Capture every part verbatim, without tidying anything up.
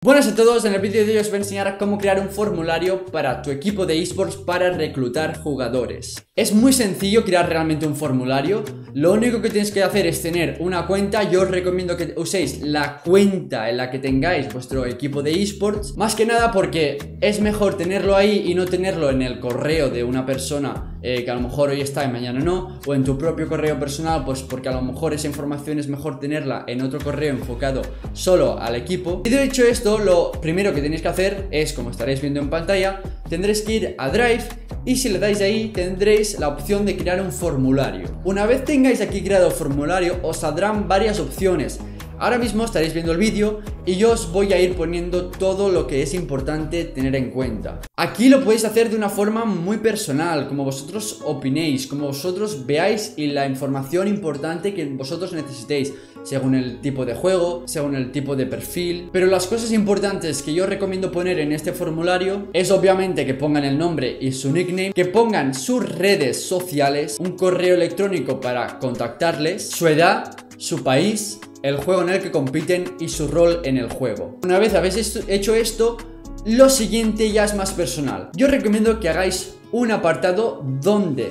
Buenas a todos, en el vídeo de hoy os voy a enseñar cómo crear un formulario para tu equipo de esports para reclutar jugadores. Es muy sencillo crear realmente un formulario. Lo único que tienes que hacer es tener una cuenta. Yo os recomiendo que uséis la cuenta en la que tengáis vuestro equipo de esports, más que nada porque es mejor tenerlo ahí y no tenerlo en el correo de una persona eh, que a lo mejor hoy está y mañana no, o en tu propio correo personal, pues porque a lo mejor esa información es mejor tenerla en otro correo enfocado solo al equipo. Y de hecho esto, lo primero que tenéis que hacer es, como estaréis viendo en pantalla, tendréis que ir a Drive y si le dais ahí tendréis la opción de crear un formulario. Una vez tengáis aquí creado el formulario os saldrán varias opciones. Ahora mismo estaréis viendo el vídeo y yo os voy a ir poniendo todo lo que es importante tener en cuenta. Aquí lo podéis hacer de una forma muy personal, como vosotros opinéis, como vosotros veáis y la información importante que vosotros necesitéis, según el tipo de juego, según el tipo de perfil. Pero las cosas importantes que yo recomiendo poner en este formulario es obviamente que pongan el nombre y su nickname, que pongan sus redes sociales, un correo electrónico para contactarles, su edad, su país, el juego en el que compiten y su rol en el juego. Una vez habéis hecho esto, lo siguiente ya es más personal. Yo recomiendo que hagáis un apartado donde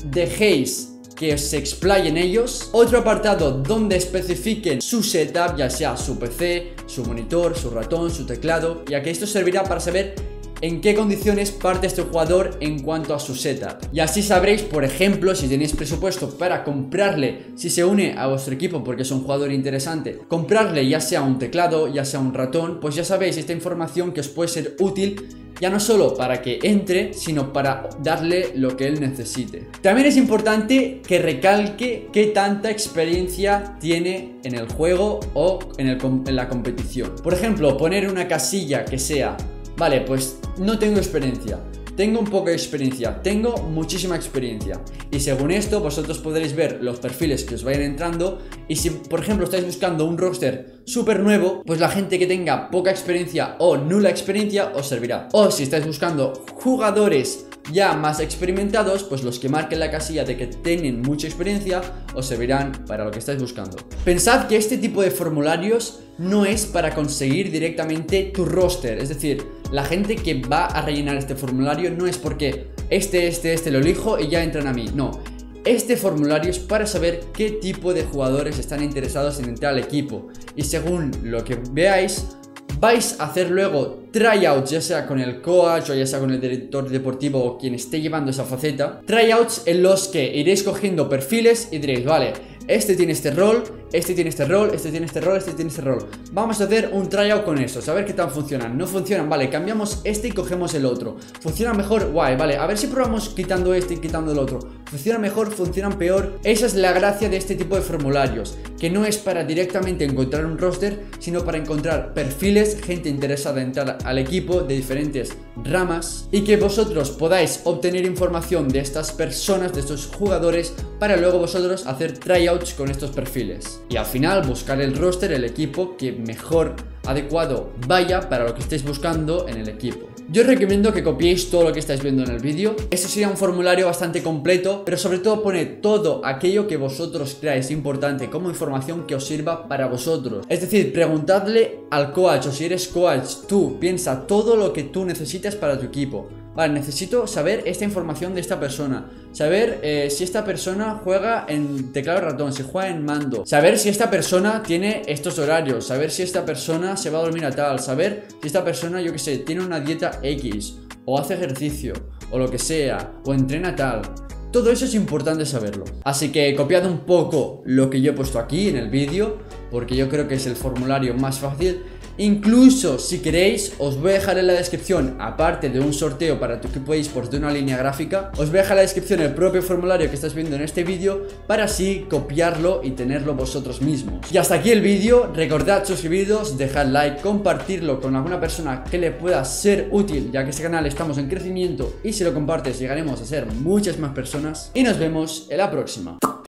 dejéis que se explayen ellos, otro apartado donde especifiquen su setup, ya sea su P C, su monitor, su ratón, su teclado, ya que esto servirá para saber en qué condiciones parte este jugador en cuanto a su setup. Y así sabréis, por ejemplo, si tenéis presupuesto para comprarle, si se une a vuestro equipo porque es un jugador interesante, comprarle ya sea un teclado, ya sea un ratón, pues ya sabéis esta información que os puede ser útil, ya no solo para que entre, sino para darle lo que él necesite. También es importante que recalque qué tanta experiencia tiene en el juego o en, el, en la competición. Por ejemplo, poner una casilla que sea: vale, pues no tengo experiencia, tengo un poco de experiencia, tengo muchísima experiencia. Y según esto vosotros podréis ver los perfiles que os vayan entrando. Y si por ejemplo estáis buscando un roster súper nuevo, pues la gente que tenga poca experiencia o nula experiencia os servirá. O si estáis buscando jugadores ya más experimentados, pues los que marquen la casilla de que tienen mucha experiencia os servirán para lo que estáis buscando. Pensad que este tipo de formularios no es para conseguir directamente tu roster. Es decir, la gente que va a rellenar este formulario no es porque este, este, este lo elijo y ya entran a mí. No, este formulario es para saber qué tipo de jugadores están interesados en entrar al equipo. Y según lo que veáis, vais a hacer luego tryouts, ya sea con el coach o ya sea con el director deportivo o quien esté llevando esa faceta. Tryouts en los que iréis cogiendo perfiles y diréis: vale, este tiene este rol, este tiene este rol, este tiene este rol, este tiene este rol. Vamos a hacer un tryout con estos, a ver qué tal funcionan. No funcionan, vale, cambiamos este y cogemos el otro. Funciona mejor, guay, vale, a ver si probamos quitando este y quitando el otro. Funciona mejor, funcionan peor. Esa es la gracia de este tipo de formularios, que no es para directamente encontrar un roster, sino para encontrar perfiles, gente interesada en entrar al equipo de diferentes ramas, y que vosotros podáis obtener información de estas personas, de estos jugadores, para luego vosotros hacer tryouts con estos perfiles. Y al final buscar el roster, el equipo que mejor adecuado vaya para lo que estéis buscando en el equipo. Yo os recomiendo que copiéis todo lo que estáis viendo en el vídeo. Este sería un formulario bastante completo, pero sobre todo poned todo aquello que vosotros creáis importante como información que os sirva para vosotros. Es decir, preguntadle al coach, o si eres coach, tú piensa todo lo que tú necesitas para tu equipo. Vale, necesito saber esta información de esta persona, saber eh, si esta persona juega en teclado ratón, si juega en mando, saber si esta persona tiene estos horarios, saber si esta persona se va a dormir a tal, saber si esta persona, yo que sé, tiene una dieta X, o hace ejercicio, o lo que sea, o entrena tal. Todo eso es importante saberlo. Así que copiad un poco lo que yo he puesto aquí en el vídeo, porque yo creo que es el formulario más fácil. Incluso si queréis, os voy a dejar en la descripción, aparte de un sorteo para tu equipo de esports de una línea gráfica, os voy a dejar en la descripción el propio formulario que estás viendo en este vídeo, para así copiarlo y tenerlo vosotros mismos. Y hasta aquí el vídeo. Recordad suscribiros, dejad like, compartirlo con alguna persona que le pueda ser útil, ya que este canal estamos en crecimiento y si lo compartes llegaremos a ser muchas más personas. Y nos vemos en la próxima.